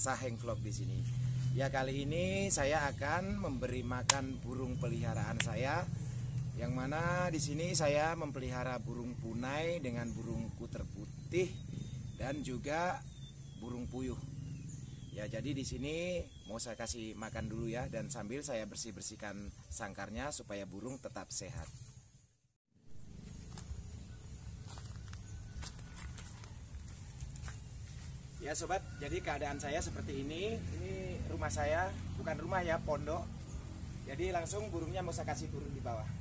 Saheng Vlog di sini. Ya, kali ini saya akan memberi makan burung peliharaan saya, yang mana di sini saya memelihara burung punai dengan burung kuter putih dan juga burung puyuh. Ya, jadi di sini mau saya kasih makan dulu ya, dan sambil saya bersih-bersihkan sangkarnya supaya burung tetap sehat. Ya sobat, jadi keadaan saya seperti ini. Ini rumah saya, bukan rumah ya, pondok. Jadi langsung burungnya mau saya kasih turun di bawah.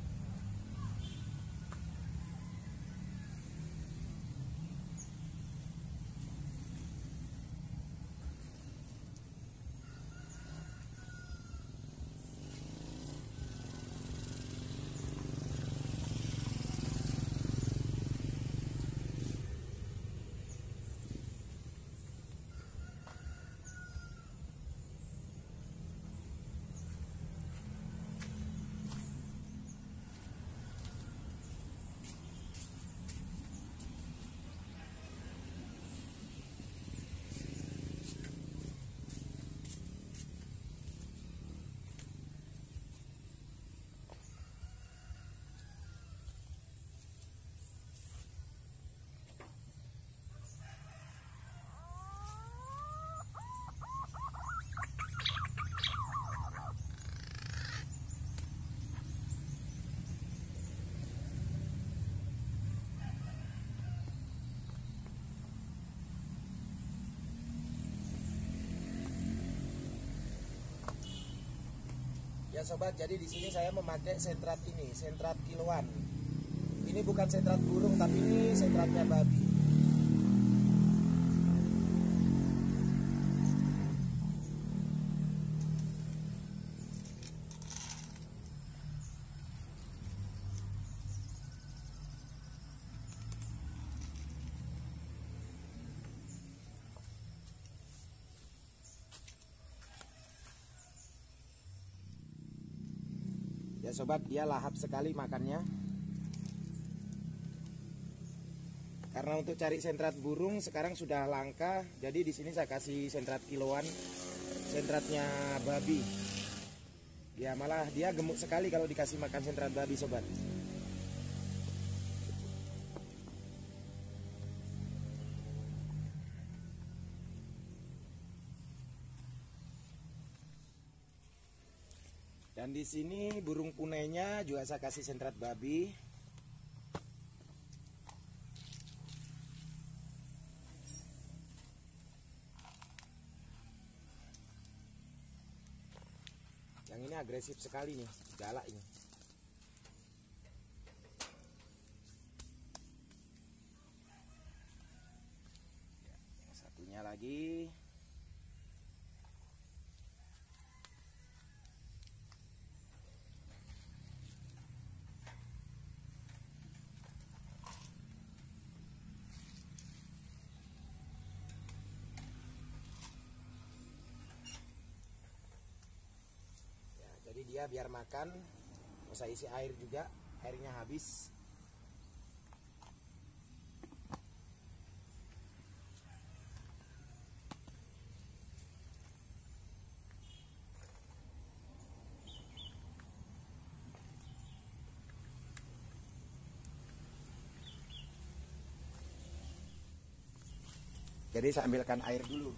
Ya sobat, jadi di sini saya memakai sentrat ini, sentrat kiloan. Ini bukan sentrat burung, tapi ini sentratnya babi. Ya sobat, dia lahap sekali makannya. Karena untuk cari sentrat burung sekarang sudah langka, jadi di sini saya kasih sentrat kiloan, sentratnya babi. Ya malah dia gemuk sekali kalau dikasih makan sentrat babi sobat. Dan di sini burung punainya juga saya kasih sentrat babi. Yang ini agresif sekali nih, galak ini. Yang satunya lagi. Jadi dia biar makan, mau saya isi air juga, airnya habis. Jadi saya ambilkan air dulu.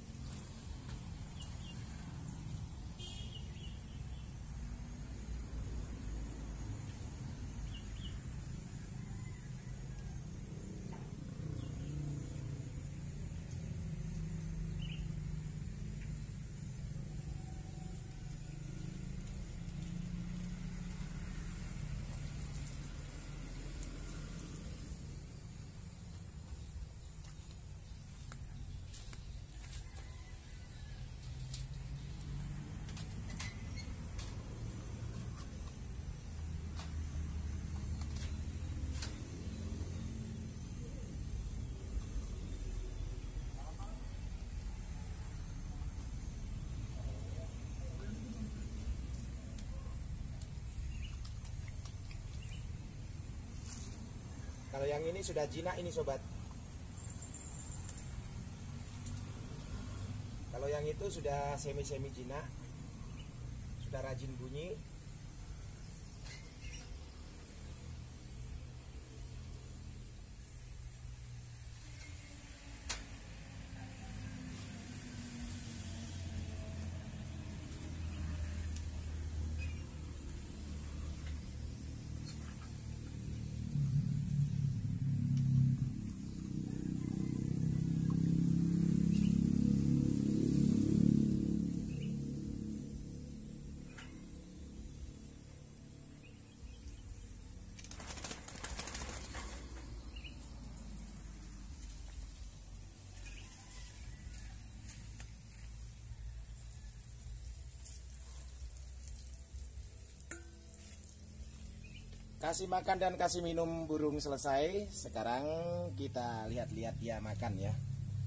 Kalau yang ini sudah jinak ini sobat. Kalau yang itu sudah semi-semi jinak, sudah rajin bunyi. Kasih makan dan kasih minum burung selesai. Sekarang kita lihat-lihat dia makan ya.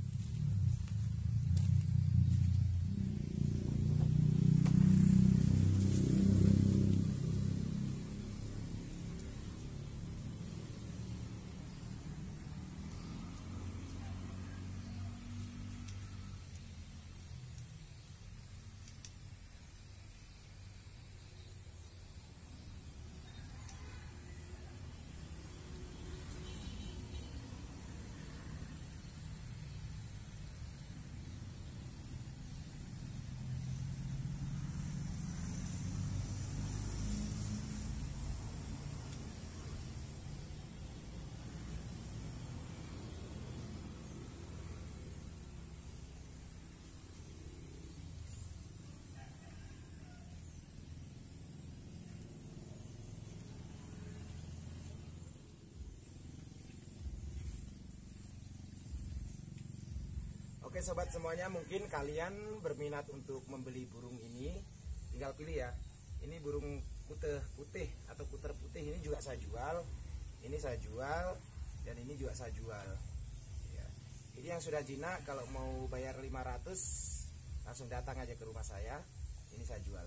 Oke sobat semuanya, mungkin kalian berminat untuk membeli burung ini, tinggal pilih ya. Ini burung kuteh putih atau kuter putih, ini juga saya jual. Ini saya jual dan ini juga saya jual ya. Ini yang sudah jinak, kalau mau bayar 500 langsung datang aja ke rumah saya. Ini saya jual.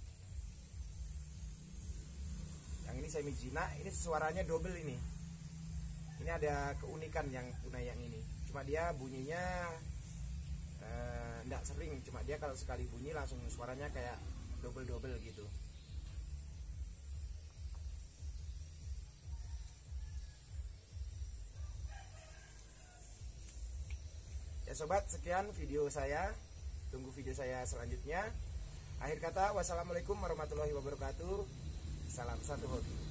Yang ini semi jinak, ini suaranya double ini. Ini ada keunikan yang punai yang ini. Cuma dia bunyinya enggak sering, cuma dia kalau sekali bunyi langsung suaranya kayak double-double gitu. Ya sobat, sekian video saya. Tunggu video saya selanjutnya. Akhir kata, wassalamualaikum warahmatullahi wabarakatuh. Salam satu hobi.